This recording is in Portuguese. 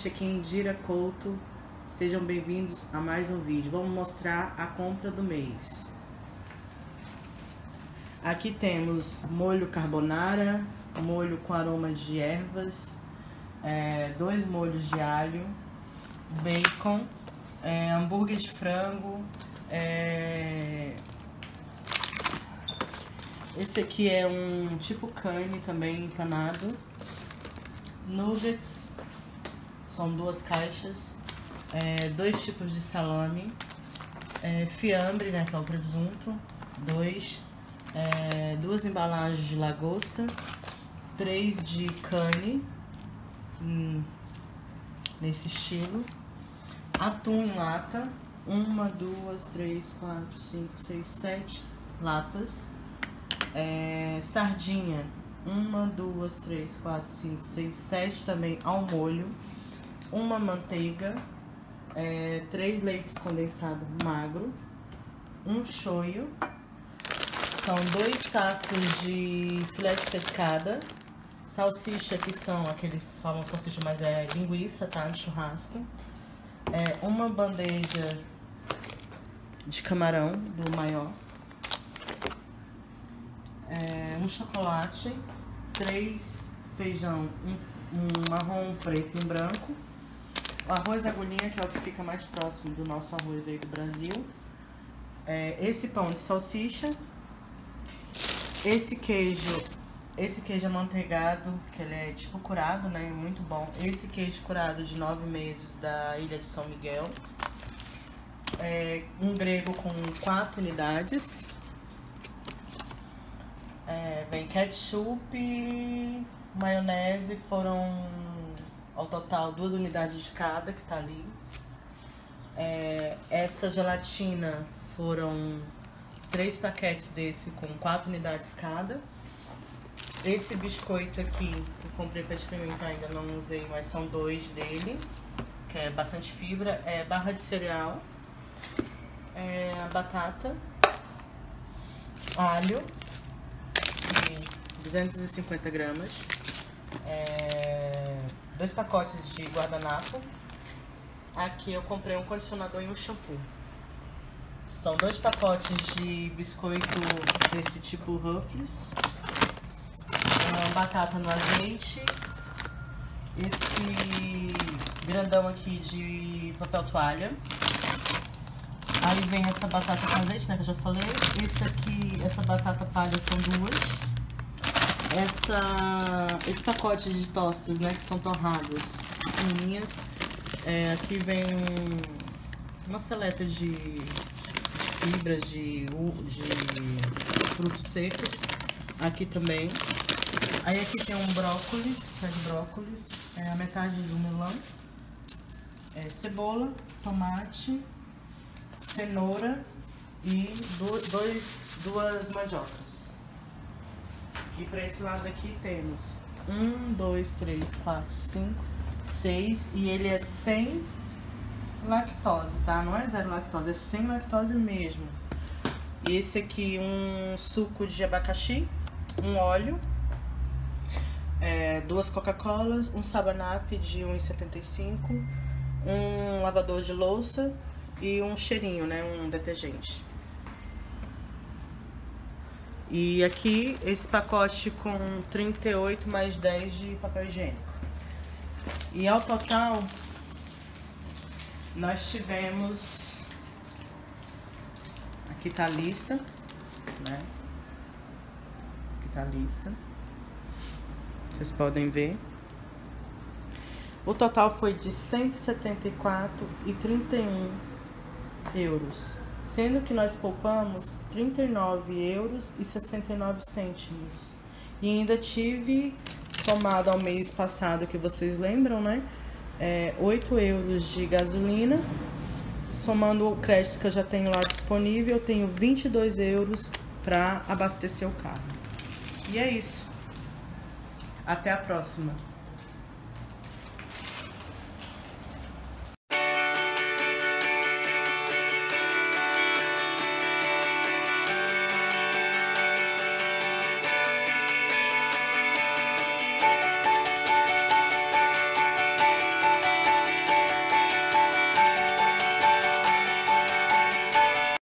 gente, aqui em Indira Couto. Sejam bem-vindos a mais um vídeo. Vamos mostrar a compra do mês. Aqui temos molho carbonara, molho com aroma de ervas, 2 molhos de alho, bacon, hambúrguer de frango, esse aqui é um tipo cane também empanado, nuggets, são 2 caixas, 2 tipos de salame, fiambre, né, que é o presunto, 2 embalagens de lagosta, 3 de cane, nesse estilo, atum em lata, 1, 2, 3, 4, 5, 6, 7 latas, sardinha, 1, 2, 3, 4, 5, 6, 7 também ao molho, uma manteiga, 3 leites condensados magro, um shoyu, são 2 sacos de filé de pescada, salsicha, que são aqueles, falam salsicha, mas é linguiça, tá, de churrasco, uma bandeja de camarão do maior, um chocolate, 3 feijão, um marrom, preto e um branco, o arroz agulhinha, que é o que fica mais próximo do nosso arroz aí do Brasil, esse pão de salsicha, esse queijo amanteigado, que ele é tipo curado, né, muito bom, esse queijo curado de 9 meses da Ilha de São Miguel, um grego com 4 unidades, vem ketchup, maionese, foram ao total 2 unidades de cada, que tá ali. Essa gelatina foram 3 paquetes desse com 4 unidades cada. Esse biscoito aqui, que eu comprei pra experimentar, ainda não usei, mas são 2 dele, que é bastante fibra. Barra de cereal, a batata, alho, 250 gramas, 2 pacotes de guardanapo. Aqui eu comprei um condicionador e um shampoo. São 2 pacotes de biscoito desse tipo Ruffles, uma batata no azeite, esse grandão aqui de papel toalha. Aí vem essa batata com azeite, né, que eu já falei. Essa batata palha são 2. Esse pacote de tostas, né, que são torradas pequenininhas. Aqui vem uma seleta de fibras de frutos secos. Aqui também. Aí aqui tem um brócolis, pé de brócolis, a metade do melão, cebola, tomate, cenoura e 2 mandiocas. E para esse lado aqui temos 1, 2, 3, 4, 5, 6, e ele é sem lactose, tá? Não é 0 lactose, é sem lactose mesmo. E esse aqui, um suco de abacaxi, um óleo, 2 Coca-Colas, um Sabanap de 1,75, um lavador de louça e um cheirinho, né? Um detergente. E aqui esse pacote com 38 mais 10 de papel higiênico. E ao total nós tivemos, aqui tá a lista, né? Aqui tá a lista, vocês podem ver. O total foi de 174,31 euros, sendo que nós poupamos 39,69 euros. E ainda tive, somado ao mês passado, que vocês lembram, né? 8 euros de gasolina. Somando o crédito que eu já tenho lá disponível, eu tenho 22 euros para abastecer o carro. E é isso. Até a próxima.